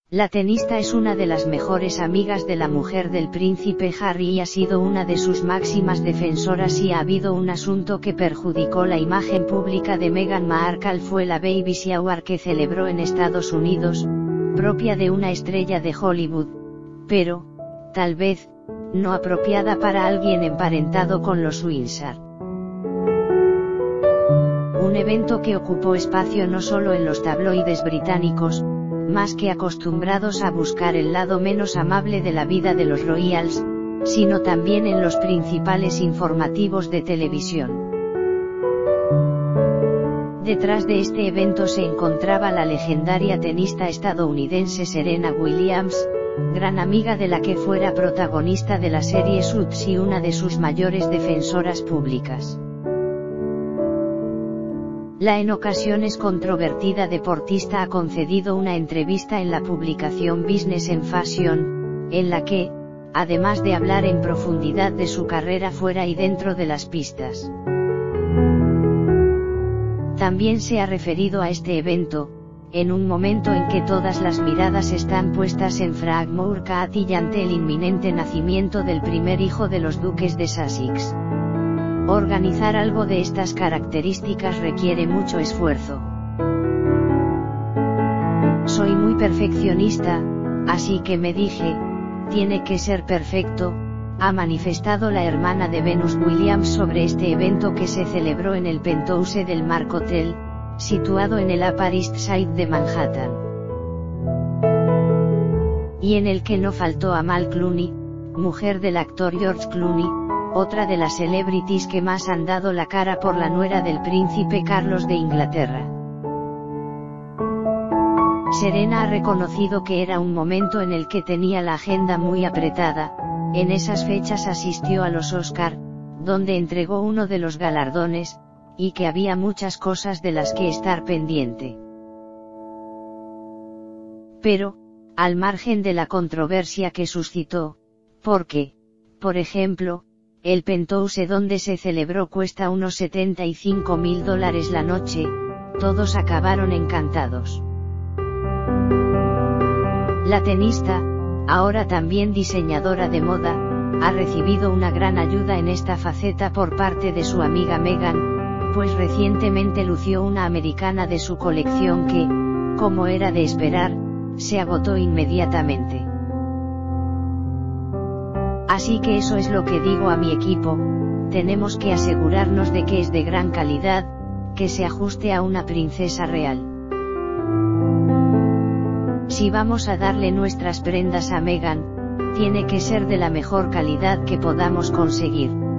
La tenista es una de las mejores amigas de la mujer del príncipe Harry y ha sido una de sus máximas defensoras si ha habido un asunto que perjudicó la imagen pública de Meghan Markle fue la baby shower que celebró en Estados Unidos, propia de una estrella de Hollywood, pero, tal vez, no apropiada para alguien emparentado con los Windsor. Un evento que ocupó espacio no solo en los tabloides británicos, más que acostumbrados a buscar el lado menos amable de la vida de los royals, sino también en los principales informativos de televisión. Detrás de este evento se encontraba la legendaria tenista estadounidense Serena Williams, gran amiga de la que fuera protagonista de la serie Suits y una de sus mayores defensoras públicas. La en ocasiones controvertida deportista ha concedido una entrevista en la publicación Business and Fashion, en la que, además de hablar en profundidad de su carrera fuera y dentro de las pistas, también se ha referido a este evento, en un momento en que todas las miradas están puestas en Frogmore Cottage y ante el inminente nacimiento del primer hijo de los duques de Sussex. Organizar algo de estas características requiere mucho esfuerzo. Soy muy perfeccionista, así que me dije, tiene que ser perfecto, ha manifestado la hermana de Venus Williams sobre este evento que se celebró en el penthouse del Mark Hotel, situado en el Upper East Side de Manhattan. Y en el que no faltó Amal Clooney, mujer del actor George Clooney, otra de las celebrities que más han dado la cara por la nuera del príncipe Carlos de Inglaterra. Serena ha reconocido que era un momento en el que tenía la agenda muy apretada, en esas fechas asistió a los Oscar, donde entregó uno de los galardones, y que había muchas cosas de las que estar pendiente. Pero, al margen de la controversia que suscitó, porque, por ejemplo, el penthouse donde se celebró cuesta unos $75.000 la noche, todos acabaron encantados. La tenista, ahora también diseñadora de moda, ha recibido una gran ayuda en esta faceta por parte de su amiga Meghan, pues recientemente lució una americana de su colección que, como era de esperar, se agotó inmediatamente. Así que eso es lo que digo a mi equipo, tenemos que asegurarnos de que es de gran calidad, que se ajuste a una princesa real. Si vamos a darle nuestras prendas a Meghan, tiene que ser de la mejor calidad que podamos conseguir.